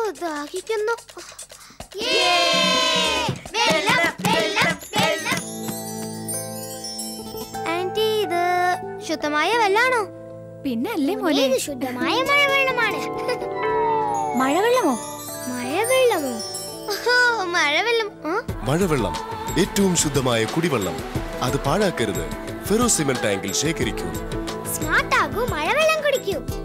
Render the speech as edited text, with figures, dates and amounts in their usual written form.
ദാഹിക്കുന്നു. ആന്റി, ഇത് ശുദ്ധമായ വെള്ളാണോ? പിന്നെ അല്ലേ മോനെ, ഇത് ശുദ്ധമായ മഴവെള്ളമാണ്. മഴവെള്ളമോ? മഴവെള്ളമോ? മഴവെള്ളം. മഴവെള്ളം ഏറ്റവും ശുദ്ധമായ കുടിവെള്ളം. അത് പാഴാക്കരുത്. ഫെറോസിമൻ ടാങ്കിൽ ശേഖരിക്കൂ. സ്മാർട്ട് ആകൂ, മഴവെള്ളം കുടിക്കൂ.